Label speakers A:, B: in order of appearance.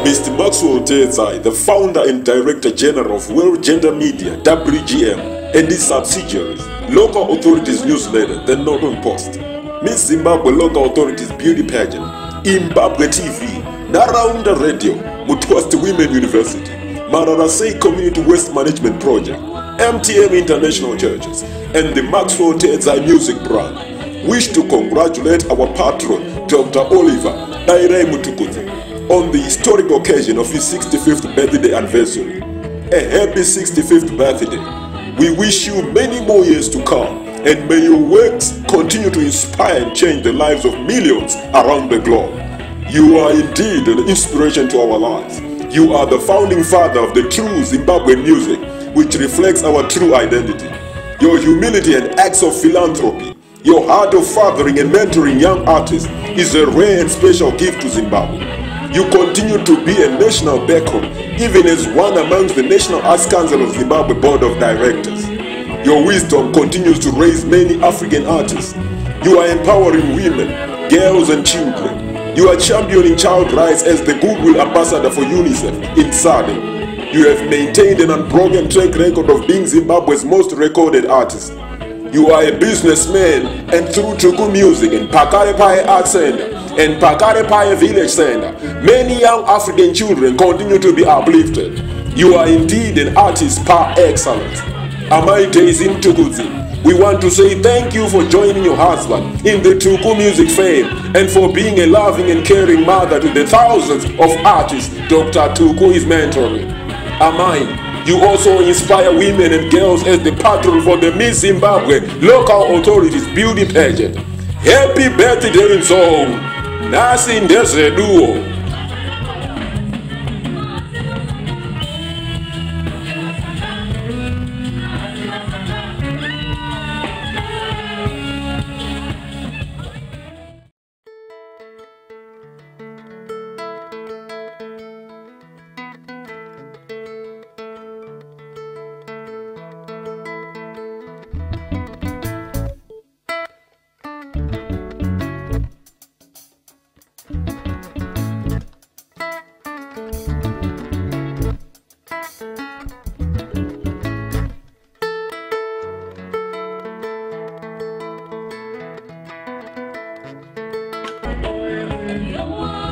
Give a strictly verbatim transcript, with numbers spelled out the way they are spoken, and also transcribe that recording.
A: Mister Maxwell Tedzai, the founder and director general of World Gender Media, W G M, and its subsidiaries, Local Authorities Newsletter, The Northern Post, Miss Zimbabwe Local Authorities Beauty Pageant, Imbabwe T V, Naraunda Radio, Mutwasti Women University, Mararasei Community Waste Management Project, M T M International Churches, and the Maxwell Tedzai Music Brand wish to congratulate our patron, Doctor Oliver Dairei Mutukuzi, on the historic occasion of his sixty-fifth birthday anniversary. A happy sixty-fifth birthday. We wish you many more years to come, and may your works continue to inspire and change the lives of millions around the globe. You are indeed an inspiration to our lives. You are the founding father of the true Zimbabwean music, which reflects our true identity. Your humility and acts of philanthropy, your heart of fathering and mentoring young artists is a rare and special gift to Zimbabwe. You continue to be a national beacon, even as one amongst the National Arts Council of Zimbabwe Board of Directors. Your wisdom continues to raise many African artists. You are empowering women, girls and children. You are championing child rights as the Goodwill Ambassador for UNICEF in S A D C. You have maintained an unbroken track record of being Zimbabwe's most recorded artist. You are a businessman, and through Tuku Music and Pakare Pai Art Center and Pakare Pai Village Center, many young African children continue to be uplifted. You are indeed an artist par excellence. Amai Daisy Mtukuzi, we want to say thank you for joining your husband in the Tuku Music fame and for being a loving and caring mother to the thousands of artists Doctor Tuku is mentoring. Amai, you also inspire women and girls as the patron for the Miss Zimbabwe Local Authorities Beauty Pageant. Happy birthday, Nzou! Nasi Ndezeduo!
B: No one.